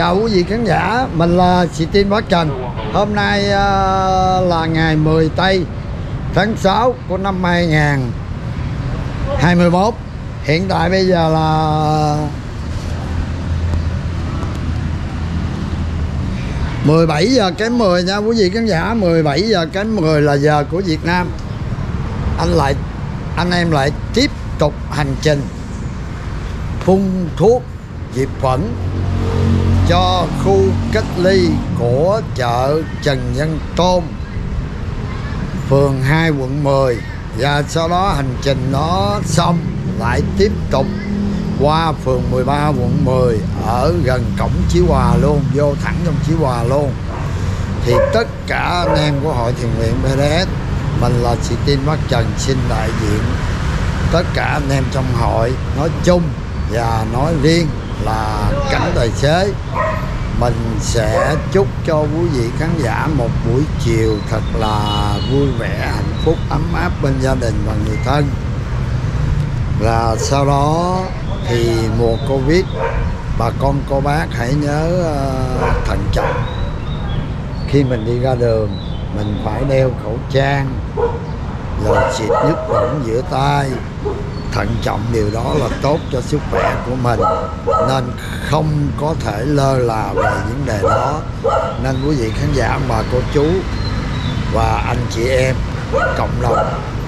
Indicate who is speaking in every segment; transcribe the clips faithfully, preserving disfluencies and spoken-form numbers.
Speaker 1: Chào quý vị khán giả, mình là Steve Bá Trần. Hôm nay uh, là ngày mười tây tháng sáu của năm hai nghìn không trăm hai mươi mốt. Hiện tại bây giờ là mười bảy giờ kém mười nha quý vị khán giả. Mười bảy giờ kém mười là giờ của Việt Nam. Anh lại anh em lại tiếp tục hành trình phun thuốc diệt khuẩn cho khu cách ly của chợ Trần Văn Tôn, phường hai, quận mười. Và sau đó hành trình nó xong lại tiếp tục qua phường mười ba, quận mười, ở gần cổng Chí Hòa luôn, vô thẳng trong Chí Hòa luôn. Thì tất cả anh em của hội thiện nguyện bê đê ét, mình là Steve Bá Trần xin đại diện tất cả anh em trong hội nói chung và nói riêng là cảnh tài xế. Mình sẽ chúc cho quý vị khán giả một buổi chiều thật là vui vẻ, hạnh phúc, ấm áp bên gia đình và người thân. Là sau đó thì mùa Covid, bà con cô bác hãy nhớ uh, thận trọng. Khi mình đi ra đường mình phải đeo khẩu trang, rồi xịt nước khuẩn rửa tay. Thận trọng điều đó là tốt cho sức khỏe của mình, nên không có thể lơ là về vấn đề đó. Nên quý vị khán giả, bà cô chú và anh chị em cộng đồng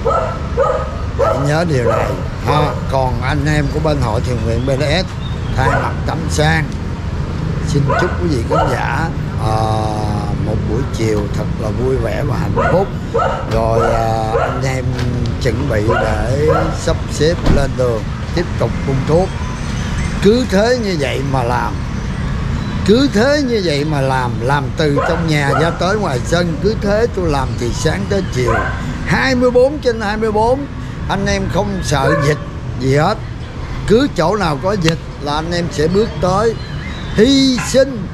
Speaker 1: hãy nhớ điều này ha. Còn anh em của bên hội thiện nguyện bê đê ét thay mặt Tấm Sang xin chúc quý vị khán giả à, một buổi chiều thật là vui vẻ và hạnh phúc. Rồi à, anh em chuẩn bị để sắp xếp lên đường tiếp tục phun thuốc. Cứ thế như vậy mà làm, cứ thế như vậy mà làm làm từ trong nhà ra tới ngoài sân. Cứ thế tôi làm từ sáng tới chiều, hai mươi bốn trên hai mươi bốn. Anh em không sợ dịch gì hết. Cứ chỗ nào có dịch là anh em sẽ bước tới hy sinh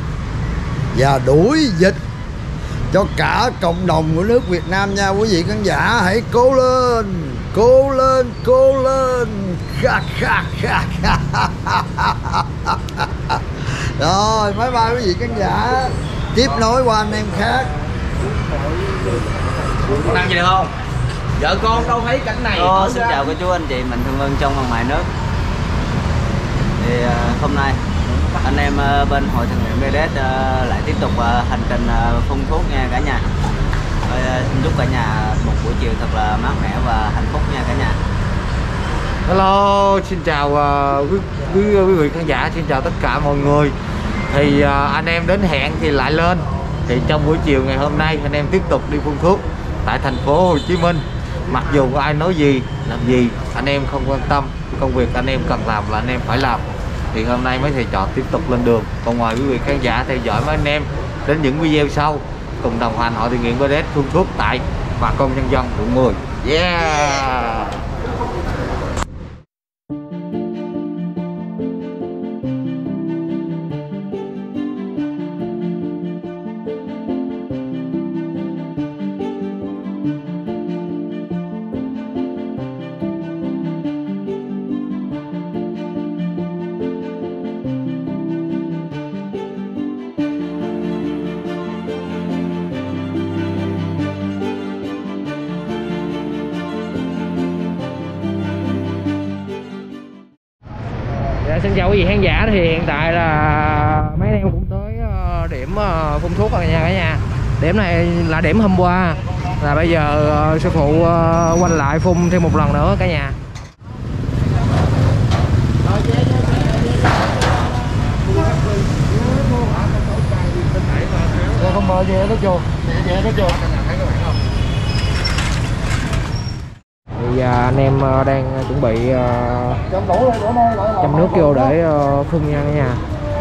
Speaker 1: và đuổi dịch cho cả cộng đồng của nước Việt Nam nha quý vị khán giả. Hãy cố lên, cố lên, cố lên. Rồi, bye bye quý vị khán giả. Tiếp nối qua anh em khác.
Speaker 2: Con ăn gì được không? Vợ con đâu thấy cảnh này.
Speaker 3: Ờ, xin chào cô chú anh chị mình thương ơn trong và ngoài nước. Thì uh, hôm nay anh em uh, bên hội thiện nguyện bê đê ét uh, lại tiếp tục uh, hành trình uh, phun thuốc nha cả nhà. Uh, xin chúc cả nhà một buổi chiều thật là mát mẻ và hạnh phúc nha cả nhà.
Speaker 2: Hello, xin chào uh, quý, quý, quý vị khán giả, xin chào tất cả mọi người. Thì uh, anh em đến hẹn thì lại lên. Thì trong buổi chiều ngày hôm nay anh em tiếp tục đi phun thuốc tại thành phố Hồ Chí Minh. Mặc dù có ai nói gì, làm gì, anh em không quan tâm. Công việc anh em cần làm là anh em phải làm. Thì hôm nay mấy thầy trò tiếp tục lên đường. Còn ngoài quý vị khán giả theo dõi mấy anh em đến những video sau cùng đồng hành hội thiện nguyện bê đê ét phun thuốc tại bà con nhân dân quận mười. Yeah. Xin chào quý vị khán giả. Thì hiện tại là mấy anh em cũng tới điểm phun thuốc rồi nha cả nhà. Điểm này là điểm hôm qua, là bây giờ sư phụ quanh lại phun thêm một lần nữa cả nhà. Không mời về nó chùa, về nó chùa. Thì anh em đang chuẩn bị châm nước vô để phun nha cả nhà.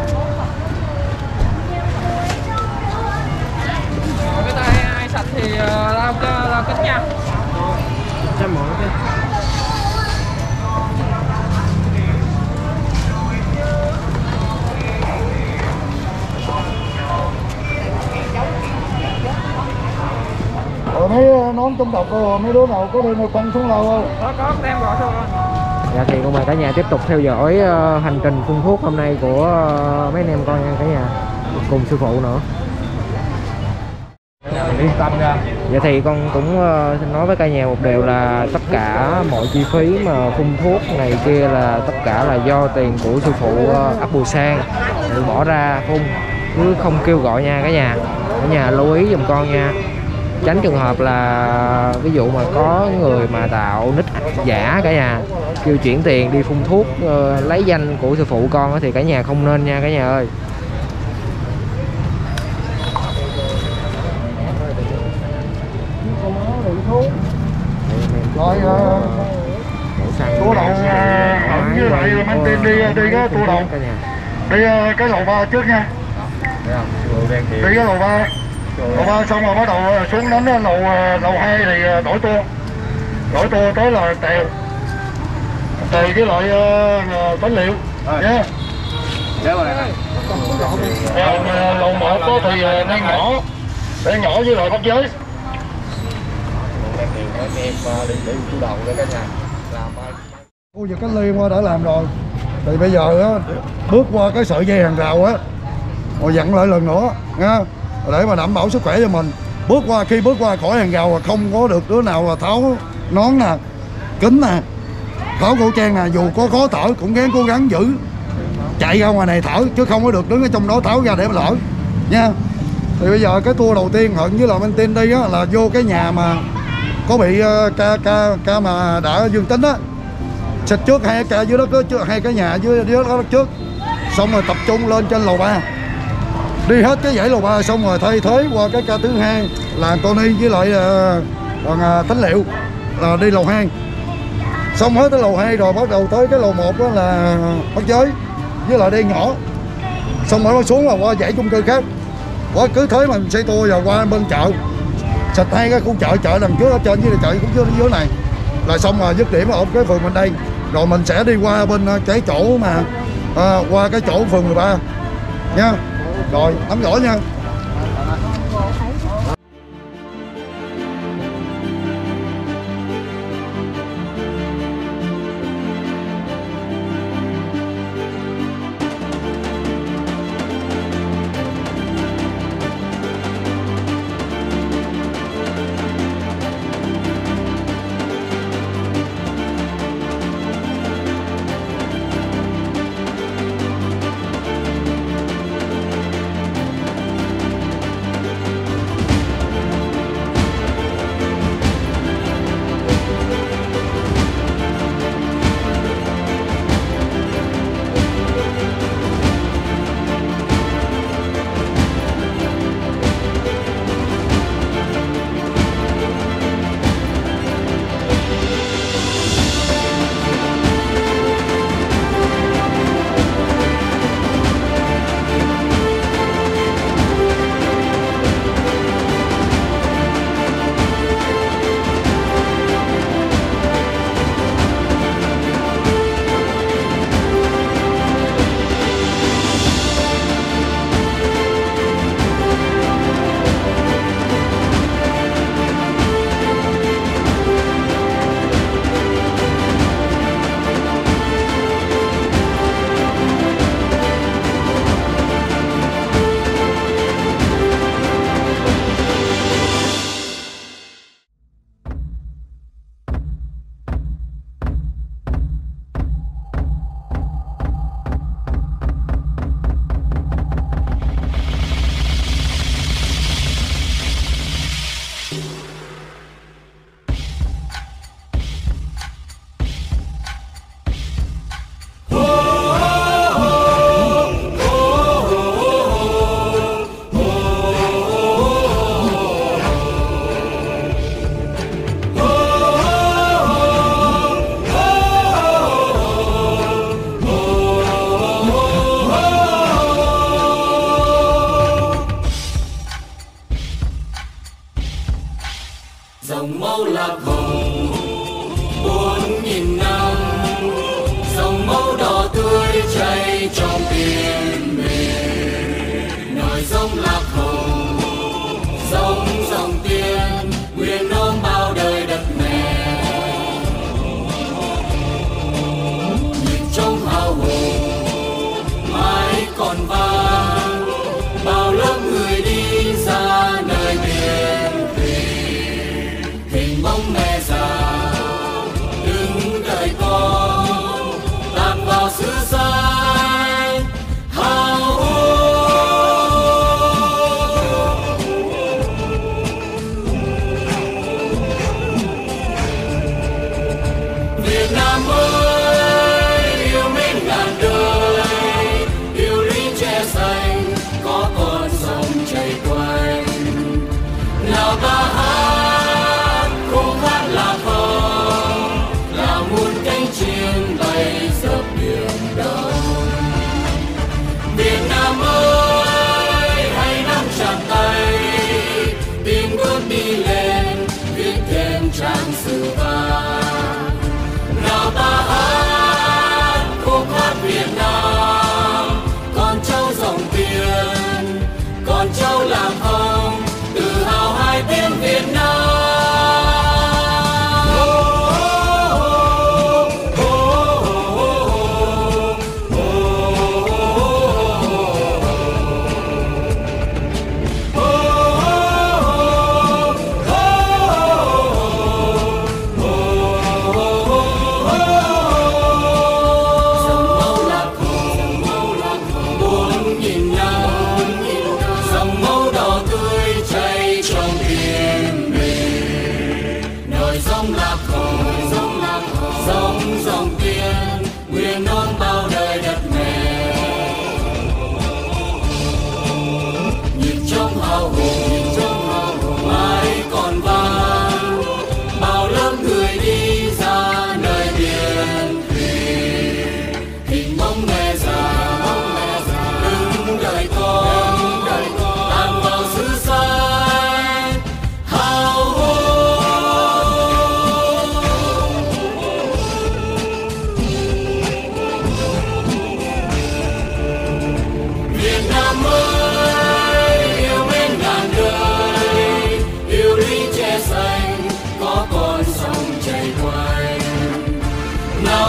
Speaker 2: Cái tay ai sạch thì lau lau kính nha. Châm mũi đi.
Speaker 1: Rồi mấy nón chống độc rồi mấy đứa nào có đem phân xuống lâu không?
Speaker 2: Có có đem gọi thôi.
Speaker 4: Dạ thì con mời cả nhà tiếp tục theo dõi uh, hành trình phun thuốc hôm nay của uh, mấy anh em con nha cả nhà, cùng sư phụ nữa.
Speaker 2: Yên tâm nha.
Speaker 4: Dạ thì con cũng uh, xin nói với cả nhà một điều là tất cả mọi chi phí mà phun thuốc này kia là tất cả là do tiền của sư phụ uh, ấp Bùi Sang tự bỏ ra phun, chứ không kêu gọi nha cả nhà. Cả nhà lưu ý giùm con nha, tránh trường hợp là ví dụ mà có người mà tạo nick giả cả nhà kêu chuyển tiền đi phun thuốc uh, lấy danh của sư phụ con thì cả nhà không nên nha cả nhà ơi.
Speaker 1: Rồi tour đầu Hận với lại Mang Tin đi đi cái tour đầu đi cái lầu ba trước nha, đi cái lầu ba lầu ba xong rồi bắt đầu xuống đến lầu lầu hai thì đổi tour đổi tour tới là Tèo Tèo với lại uh, Tín Liệu nhé. Còn lầu một có thì đang nhỏ đang nhỏ với lại Bắc Giới. Khu vực cách ly qua đã làm rồi thì bây giờ á, bước qua cái sợi dây hàng rào á, rồi dặn lại lần nữa nha, để mà đảm bảo sức khỏe cho mình. Bước qua khi bước qua khỏi hàng rào là không có được đứa nào là tháo nón nè, kính nè, tháo khẩu trang nè, dù có khó thở cũng gắng cố gắng giữ chạy ra ngoài này thở, chứ không có được đứng ở trong đó tháo ra để mà lỡ nha. Thì bây giờ cái tour đầu tiên Hận với là Minh Tin đi á, là vô cái nhà mà có bị uh, ca ca ca mà đã dương tính á, xịt trước hai ca dưới đất trước, hai cái nhà dưới dưới đó trước, xong rồi tập trung lên trên lầu ba, đi hết cái dãy lầu ba xong rồi thay thế qua cái ca thứ hai là Tony với lại uh, còn uh, Tín Liệu là đi lầu hai, xong hết tới lầu hai rồi bắt đầu tới cái lầu một đó là Bắc Giới với lại Đen Nhỏ, xong rồi nó xuống là qua dãy chung cư khác. Quá cứ thế mà mình xây tour vào qua bên chợ, xịt hai cái khu chợ, chợ đằng trước ở trên với chợ cũng dưới dưới này là xong rồi dứt điểm ở cái phường bên đây, rồi mình sẽ đi qua bên cái chỗ mà à, qua cái chỗ phường mười ba nha. Rồi nắm rõ nha.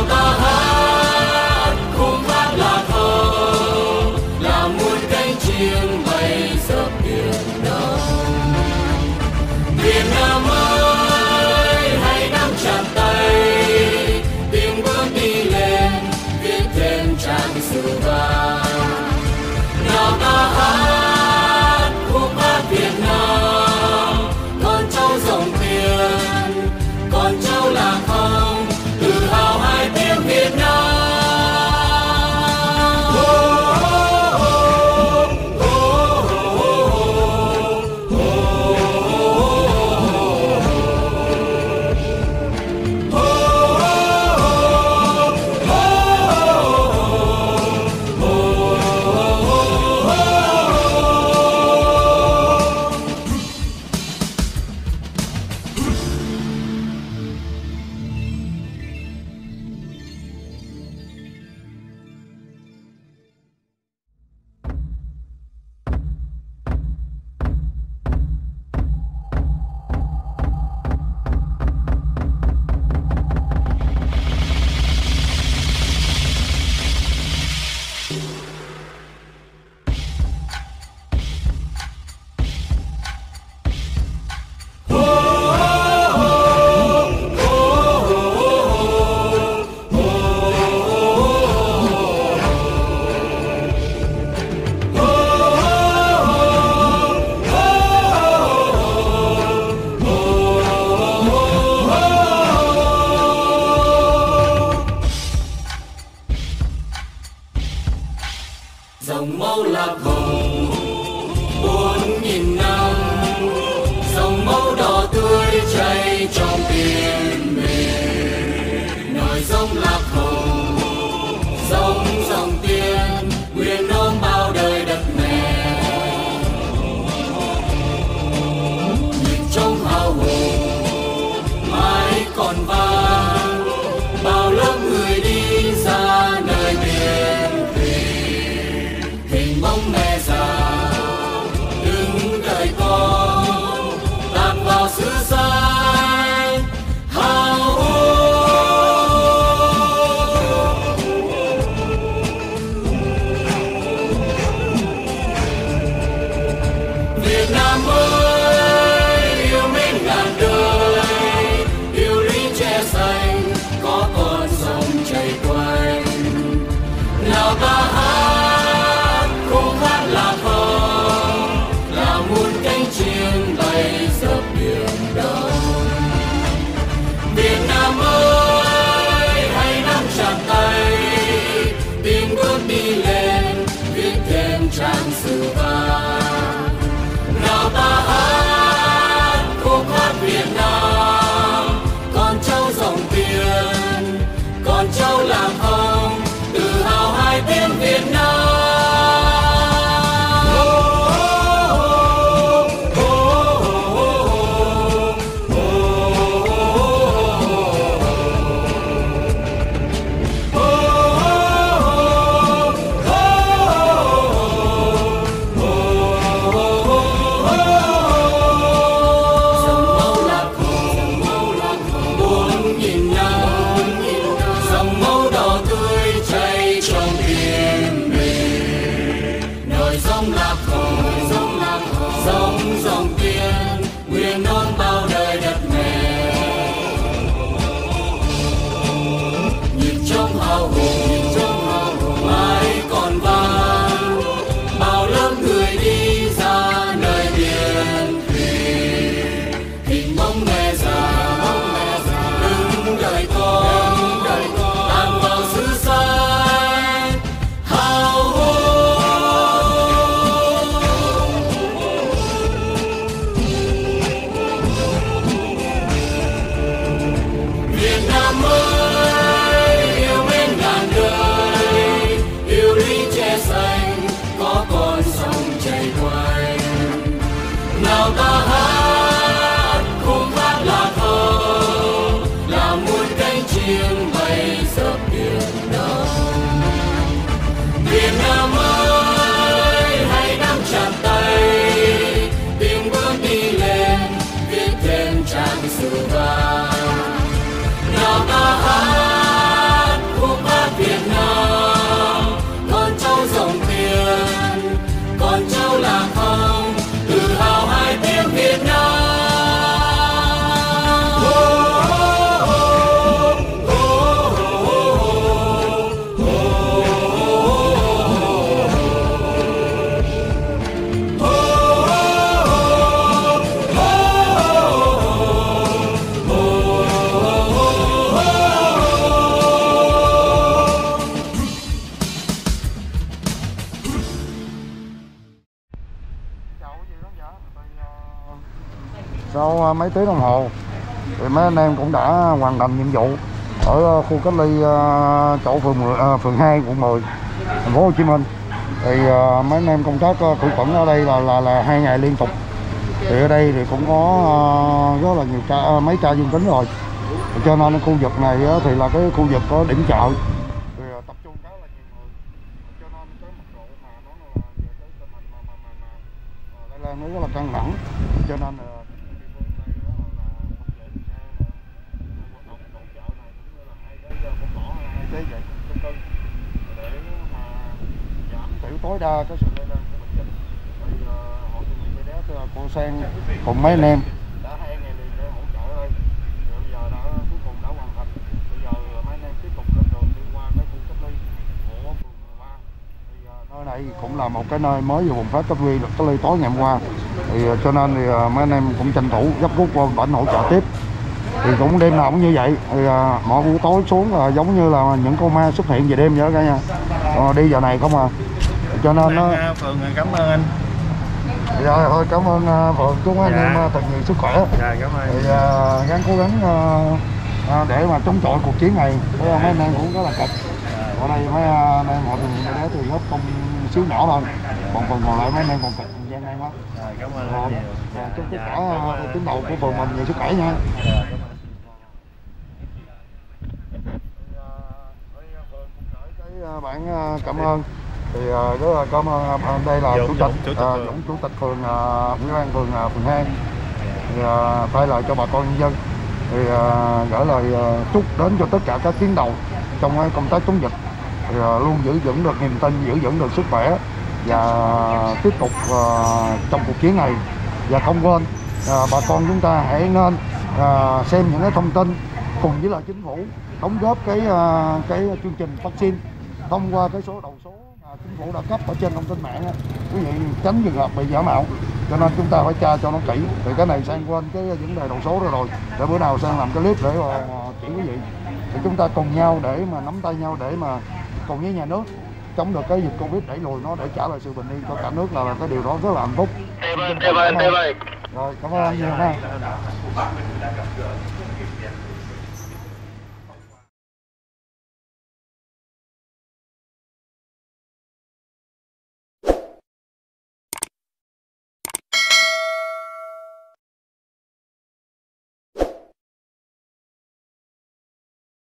Speaker 5: ta hát khúc hát là thơ, là muôn cánh chim bay dập biển đông. Việt Nam ơi, hãy nắm chặt tay, tìm bước đi lên, viết thêm trang sử vàng. Nào ta hát khúc hát Việt Nam, con cháu dòng tiền, con cháu lạc hồng, tự hào hai tiếng Việt Nam. Dòng máu lạc hồng bốn nghìn năm, dòng máu đỏ tươi chảy trong tim mình. Nòi giống lạc hồng, giống dòng tiên, nguyện ôm bao đời đất mẹ. Nhịp trong hào hùng mãi còn vang, bao lớp người đi ra nơi biển thủy. Hình bóng mẹ già đứng đợi con, tạt vào xứ xanh hào hùng. Việt Nam ơi, yêu mến ngàn đời, yêu lý tre xanh có con sông chảy quanh. Nào ta hát khúc hát lạc hồng, là muôn cánh chim bay dập biển đông. Việt Nam ơi, hãy nắm chặt tay, tìm bước đi lên, viết thêm trang sử vàng. Nào ta hát khúc hát Việt Nam, con cháu dòng tiền, con cháu lạc hồng, tự hào hai tiếng Việt Nam. Dòng máu lạc hồng bốn nghìn năm, dòng máu đỏ tươi
Speaker 1: sau mấy tiếng đồng hồ thì mấy anh em cũng đã hoàn thành nhiệm vụ ở khu cách ly chỗ phường phường hai quận mười thành phố Hồ Chí Minh. Thì mấy anh em công tác khử khuẩn ở đây là là là hai ngày liên tục. Thì ở đây thì cũng có rất là nhiều ca, mấy ca dương tính rồi, cho nên khu vực này thì là cái khu vực có điểm chợ thì tập trung khá là nhiều người, cho nên cái mức độ mà nó là về cái tình hình mà mà mà mà lây lan nó rất là căng thẳng, cho nên là tối đa cái sự lây lan của bệnh dịch. Thì uh, hội tình nguyện bé cô Sang cùng mấy anh em đã hai ngày liền để hỗ trợ ở đây. Rồi bây giờ đã cuối cùng đã hoàn thành. Bây giờ mấy anh em tiếp tục lên đường đi qua cái khu cách ly của phường mười ba. Thì uh, nơi này cũng là một cái nơi mới vừa bùng phát cách ly cách ly tối ngày hôm qua. Thì uh, cho nên thì uh, mấy anh em cũng tranh thủ gấp rút qua bệnh hỗ trợ tiếp. Thì cũng đêm nào cũng như vậy. Thì uh, mỗi buổi tối xuống là giống như là những con ma xuất hiện về đêm vậy đó cả nhà. Uh, đi giờ này không à. Cho nên nó
Speaker 6: Phường cảm ơn anh.
Speaker 1: Rồi thôi cảm ơn uh, Phường, chúc anh em thật nhiều sức khỏe.
Speaker 6: Dạ cảm ơn.
Speaker 1: Thì uh, gắng cố gắng uh, uh, để mà chống chọi cuộc chiến này. Mấy anh em cũng rất là cực. Ở đây mấy anh em họ thì bé thì góp công xíu nhỏ thôi. Còn phần còn lại mấy anh em còn cực gian nan quá.
Speaker 6: Rồi cảm ơn
Speaker 1: Rồi,
Speaker 6: anh nhiều.
Speaker 1: dạ, chúc tất cả uh, tiến đầu của phường mình nhiều sức khỏe nha. Cái bản cảm ơn thì uh, rất là cảm ơn uh, đây là
Speaker 6: Dũng,
Speaker 1: chủ tịch
Speaker 6: Dũng,
Speaker 1: uh, Dũng chủ tịch phường uh, ủy ban phường uh, phường hai thì uh, thay lời cho bà con nhân dân thì uh, gửi lời uh, chúc đến cho tất cả các tuyến đầu trong uh, công tác chống dịch thì uh, luôn giữ vững được niềm tin, giữ vững được sức khỏe và tiếp tục uh, trong cuộc chiến này. Và không quên uh, bà con chúng ta hãy nên uh, xem những cái thông tin cùng với là chính phủ đóng góp cái uh, cái chương trình vaccine thông qua cái số đầu số mà chính phủ đã cấp ở trên thông tin mạng á, quý vị tránh trường hợp bị giả mạo. Cho nên chúng ta phải tra cho nó kỹ. Thì cái này sang quên cái vấn đề đầu số rồi rồi để bữa nào sang làm cái clip để mà chỉ quý vị. Thì chúng ta cùng nhau để mà nắm tay nhau để mà cùng với nhà nước chống được cái dịch Covid, đẩy lùi nó để trả lại sự bình yên cho cả nước là, là cái điều đó rất là hạnh phúc. Rồi cảm ơn anh nhiều ha.